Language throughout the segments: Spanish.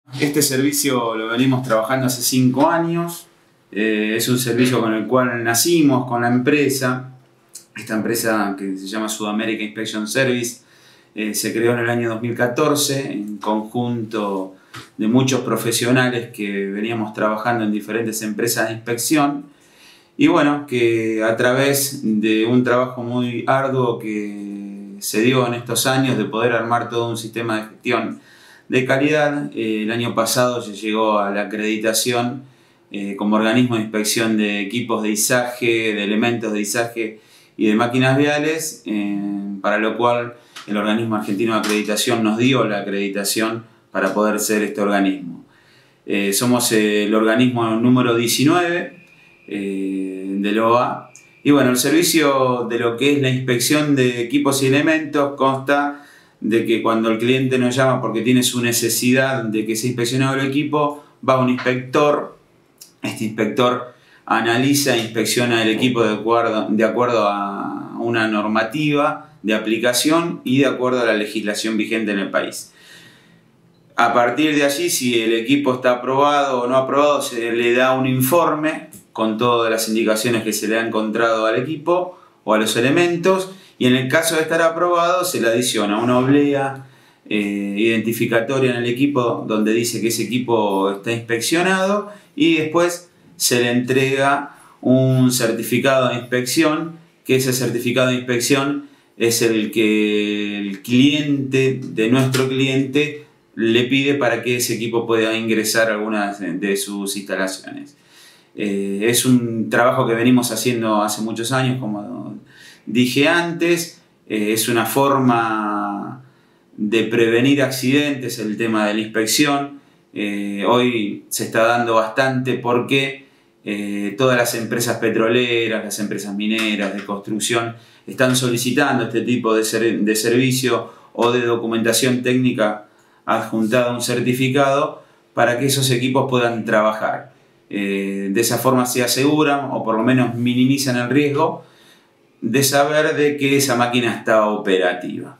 Este servicio lo venimos trabajando hace 5 años. Es un servicio con el cual nacimos con la empresa. Esta empresa, que se llama Sudamerica Inspection Service, se creó en el año 2014 en conjunto de muchos profesionales que veníamos trabajando en diferentes empresas de inspección. Y bueno, que a través de un trabajo muy arduo que se dio en estos años de poder armar todo un sistema de gestión de calidad, el año pasado se llegó a la acreditación como organismo de inspección de equipos de izaje, de elementos de izaje y de máquinas viales, para lo cual el organismo argentino de acreditación nos dio la acreditación para poder ser este organismo. Somos el organismo número 19 del OA. Y bueno, el servicio de lo que es la inspección de equipos y elementos consta de que cuando el cliente nos llama porque tiene su necesidad de que sea inspeccionado el equipo, va un inspector. Este inspector analiza e inspecciona el equipo de acuerdo a una normativa de aplicación y de acuerdo a la legislación vigente en el país. A partir de allí, si el equipo está aprobado o no aprobado, se le da un informe con todas las indicaciones que se le ha encontrado al equipo o a los elementos, y en el caso de estar aprobado se le adiciona una oblea identificatoria en el equipo donde dice que ese equipo está inspeccionado, y después se le entrega un certificado de inspección, que ese certificado de inspección es el que el cliente de nuestro cliente le pide para que ese equipo pueda ingresar a algunas de sus instalaciones. Es un trabajo que venimos haciendo hace muchos años, como dije antes. Es una forma de prevenir accidentes el tema de la inspección. Hoy se está dando bastante porque todas las empresas petroleras, las empresas mineras, de construcción, están solicitando este tipo de servicio o de documentación técnica adjuntada a un certificado para que esos equipos puedan trabajar. De esa forma se aseguran, o por lo menos minimizan el riesgo de saber de que esa máquina está operativa.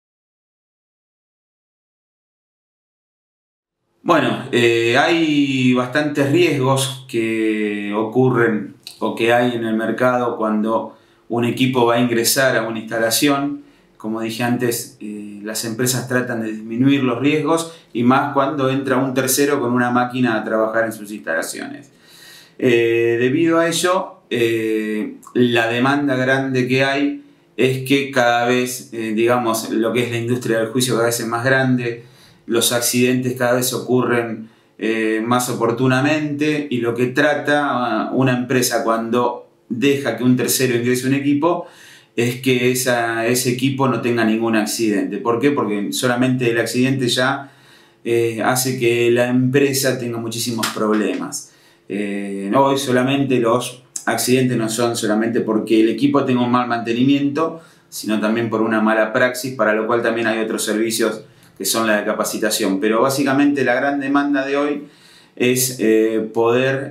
Bueno, hay bastantes riesgos que ocurren o que hay en el mercado cuando un equipo va a ingresar a una instalación. Como dije antes, las empresas tratan de disminuir los riesgos, y más cuando entra un tercero con una máquina a trabajar en sus instalaciones. Debido a ello, la demanda grande que hay es que cada vez, digamos, lo que es la industria del juicio cada vez es más grande, los accidentes cada vez ocurren más oportunamente, y lo que trata una empresa cuando deja que un tercero ingrese a un equipo es que ese equipo no tenga ningún accidente. ¿Por qué? Porque solamente el accidente ya hace que la empresa tenga muchísimos problemas. Hoy solamente los accidentes no son solamente porque el equipo tenga un mal mantenimiento, sino también por una mala praxis, para lo cual también hay otros servicios que son la de capacitación. Pero básicamente la gran demanda de hoy es poder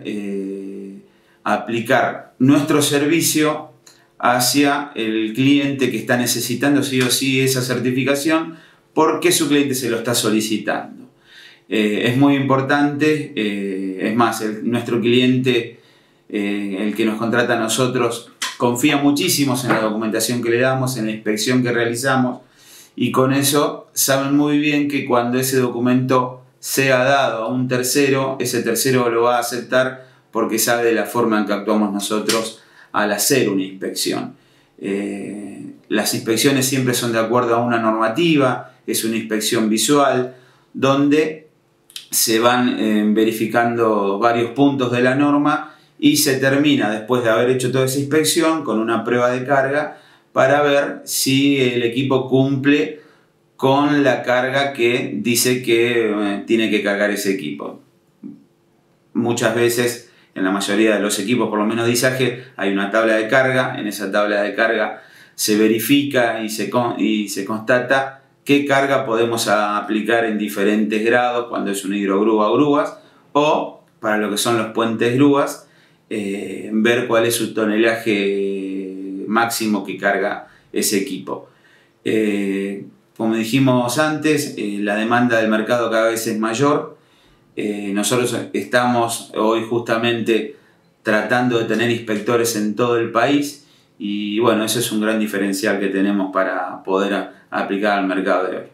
aplicar nuestro servicio hacia el cliente que está necesitando sí o sí esa certificación, porque su cliente se lo está solicitando. Es muy importante, es más, nuestro cliente, el que nos contrata a nosotros, confía muchísimo en la documentación que le damos, en la inspección que realizamos, y con eso saben muy bien que cuando ese documento sea dado a un tercero, ese tercero lo va a aceptar porque sabe de la forma en que actuamos nosotros al hacer una inspección. Las inspecciones siempre son de acuerdo a una normativa, es una inspección visual donde se van verificando varios puntos de la norma, y se termina, después de haber hecho toda esa inspección, con una prueba de carga para ver si el equipo cumple con la carga que dice que tiene que cargar ese equipo. Muchas veces, en la mayoría de los equipos, por lo menos de izaje, hay una tabla de carga. En esa tabla de carga se verifica y se constata qué carga podemos aplicar en diferentes grados, cuando es una hidrogrúa o grúas, o para lo que son los puentes grúas, ver cuál es su tonelaje máximo que carga ese equipo. Como dijimos antes, la demanda del mercado cada vez es mayor. Nosotros estamos hoy justamente tratando de tener inspectores en todo el país y bueno, eso es un gran diferencial que tenemos para poder aplicar al mercado de hoy.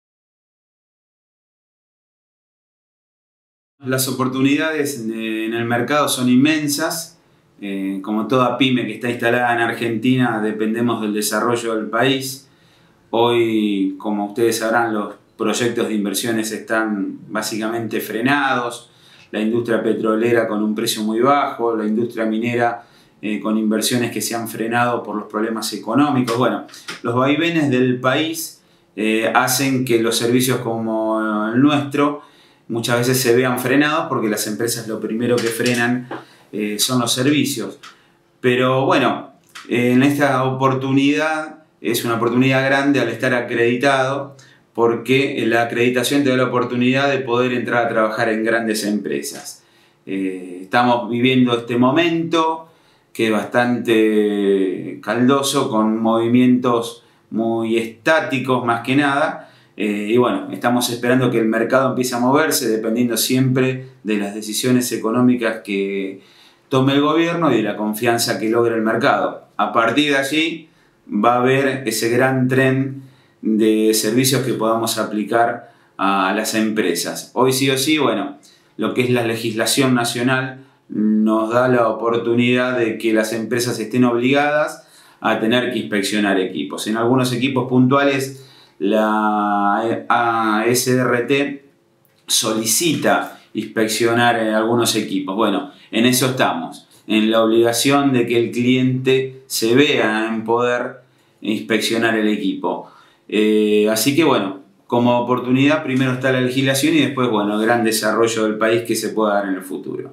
Las oportunidades en el mercado son inmensas. Como toda pyme que está instalada en Argentina, dependemos del desarrollo del país. Hoy, como ustedes sabrán, los proyectos de inversiones están básicamente frenados. La industria petrolera con un precio muy bajo, la industria minera con inversiones que se han frenado por los problemas económicos. Bueno, los vaivenes del país hacen que los servicios como el nuestro muchas veces se vean frenados porque las empresas lo primero que frenan son los servicios. Pero bueno, en esta oportunidad es una oportunidad grande al estar acreditado, porque la acreditación te da la oportunidad de poder entrar a trabajar en grandes empresas. Estamos viviendo este momento que es bastante caldoso, con movimientos muy estáticos más que nada. Y bueno, estamos esperando que el mercado empiece a moverse dependiendo siempre de las decisiones económicas que tome el gobierno y de la confianza que logre el mercado. A partir de allí va a haber ese gran tren de servicios que podamos aplicar a las empresas. Hoy sí o sí, bueno, lo que es la legislación nacional nos da la oportunidad de que las empresas estén obligadas a tener que inspeccionar equipos. En algunos equipos puntuales la ASRT solicita inspeccionar algunos equipos. Bueno, en eso estamos, en la obligación de que el cliente se vea en poder inspeccionar el equipo. Así que bueno, como oportunidad primero está la legislación y después, bueno, el gran desarrollo del país que se pueda dar en el futuro.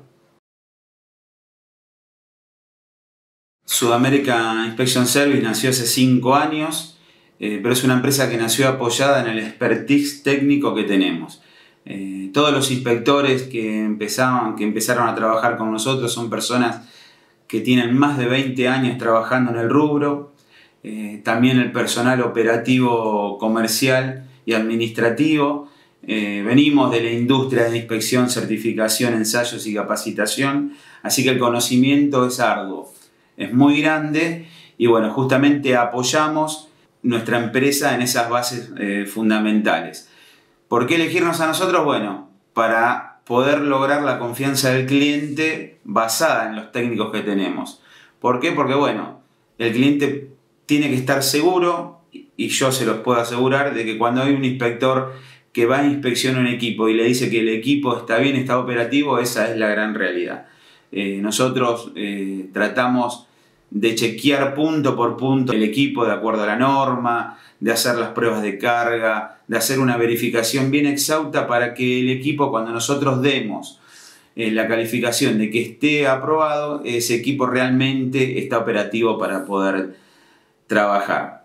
Sudamérica Inspection Service nació hace 5 años. Pero es una empresa que nació apoyada en el expertise técnico que tenemos. Todos los inspectores que empezaron a trabajar con nosotros son personas que tienen más de 20 años trabajando en el rubro. También el personal operativo, comercial y administrativo. Venimos de la industria de inspección, certificación, ensayos y capacitación, así que el conocimiento es arduo, es muy grande y bueno, justamente apoyamos nuestra empresa en esas bases fundamentales. ¿Por qué elegirnos a nosotros? Bueno, para poder lograr la confianza del cliente basada en los técnicos que tenemos. ¿Por qué? Porque bueno, el cliente tiene que estar seguro, y yo se los puedo asegurar, de que cuando hay un inspector que va a inspeccionar un equipo y le dice que el equipo está bien, está operativo, esa es la gran realidad. Nosotros tratamos de chequear punto por punto el equipo de acuerdo a la norma, de hacer las pruebas de carga, de hacer una verificación bien exhausta para que el equipo, cuando nosotros demos la calificación de que esté aprobado, ese equipo realmente está operativo para poder trabajar.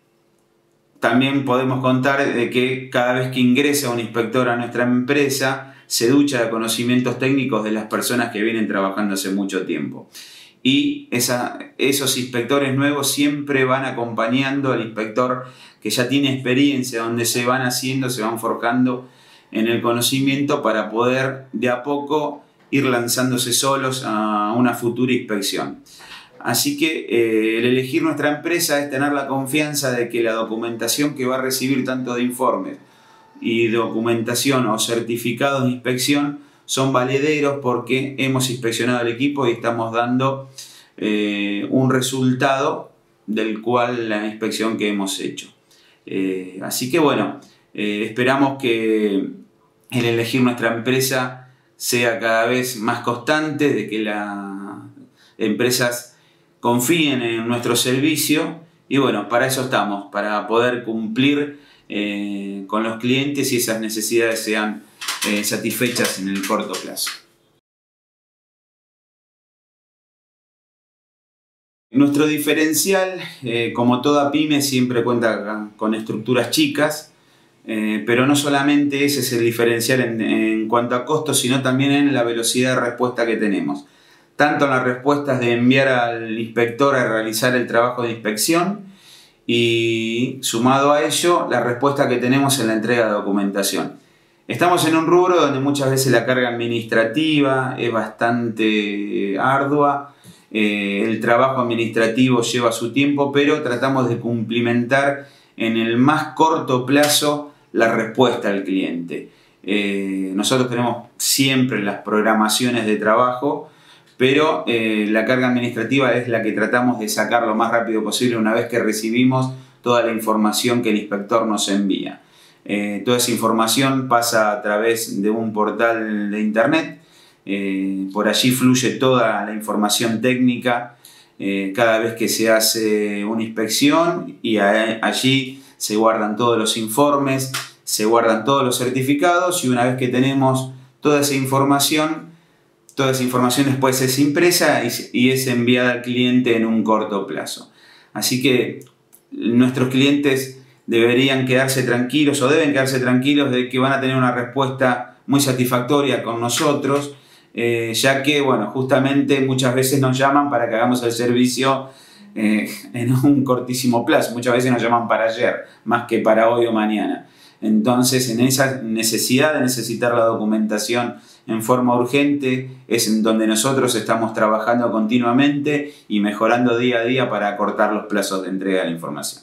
También podemos contar de que cada vez que ingresa un inspector a nuestra empresa, se ducha de conocimientos técnicos de las personas que vienen trabajando hace mucho tiempo. Y esos inspectores nuevos siempre van acompañando al inspector que ya tiene experiencia, donde se van haciendo, se van forjando en el conocimiento para poder de a poco ir lanzándose solos a una futura inspección. Así que el elegir nuestra empresa es tener la confianza de que la documentación que va a recibir tanto de informes y documentación o certificados de inspección son valederos porque hemos inspeccionado el equipo y estamos dando un resultado del cual la inspección que hemos hecho. Así que bueno, esperamos que el elegir nuestra empresa sea cada vez más constante, de que las empresas confíen en nuestro servicio y bueno, para eso estamos, para poder cumplir con los clientes y esas necesidades sean satisfechas en el corto plazo. Nuestro diferencial, como toda pyme, siempre cuenta con estructuras chicas, pero no solamente ese es el diferencial en cuanto a costos, sino también en la velocidad de respuesta que tenemos. Tanto en las respuestas de enviar al inspector a realizar el trabajo de inspección y sumado a ello la respuesta que tenemos en la entrega de documentación. Estamos en un rubro donde muchas veces la carga administrativa es bastante ardua, el trabajo administrativo lleva su tiempo, pero tratamos de cumplimentar en el más corto plazo la respuesta al cliente. Nosotros tenemos siempre las programaciones de trabajo, pero la carga administrativa es la que tratamos de sacar lo más rápido posible una vez que recibimos toda la información que el inspector nos envía. Toda esa información pasa a través de un portal de internet, por allí fluye toda la información técnica cada vez que se hace una inspección, y allí se guardan todos los informes, se guardan todos los certificados, y una vez que tenemos toda esa información después es impresa y es enviada al cliente en un corto plazo. Así que nuestros clientes deberían quedarse tranquilos, o deben quedarse tranquilos, de que van a tener una respuesta muy satisfactoria con nosotros, ya que, bueno, justamente muchas veces nos llaman para que hagamos el servicio en un cortísimo plazo. Muchas veces nos llaman para ayer, más que para hoy o mañana. Entonces, en esa necesidad de necesitar la documentación en forma urgente es en donde nosotros estamos trabajando continuamente y mejorando día a día para acortar los plazos de entrega de la información.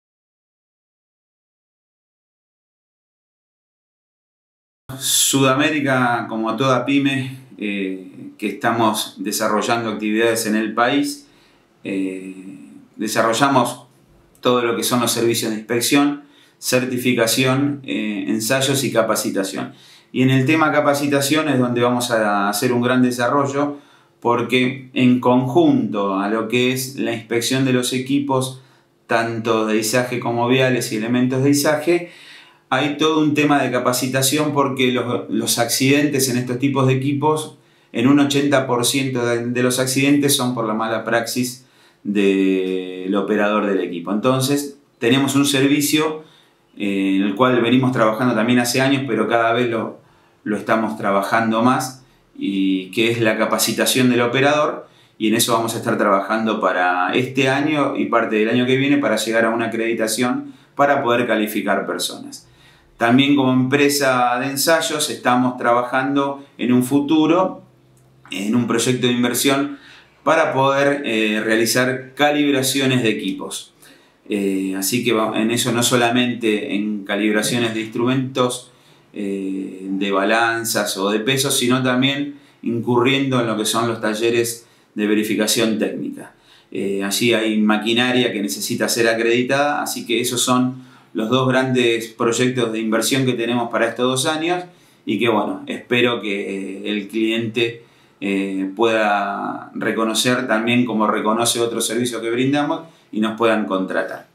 Sudamérica, como toda pyme que estamos desarrollando actividades en el país, desarrollamos todo lo que son los servicios de inspección, certificación, ensayos y capacitación. Y en el tema capacitación es donde vamos a hacer un gran desarrollo, porque en conjunto a lo que es la inspección de los equipos, tanto de izaje como viales y elementos de izaje, hay todo un tema de capacitación, porque los accidentes en estos tipos de equipos, en un 80% de los accidentes son por la mala praxis del operador del equipo. Entonces tenemos un servicio en el cual venimos trabajando también hace años, pero cada vez lo estamos trabajando más, y que es la capacitación del operador, y en eso vamos a estar trabajando para este año y parte del año que viene para llegar a una acreditación para poder calificar personas. También como empresa de ensayos estamos trabajando en un futuro, en un proyecto de inversión para poder realizar calibraciones de equipos. Así que en eso, no solamente en calibraciones de instrumentos, de balanzas o de pesos, sino también incurriendo en lo que son los talleres de verificación técnica. Allí hay maquinaria que necesita ser acreditada, así que esos son los dos grandes proyectos de inversión que tenemos para estos 2 años, y que, bueno, espero que el cliente pueda reconocer también como reconoce otros servicios que brindamos y nos puedan contratar.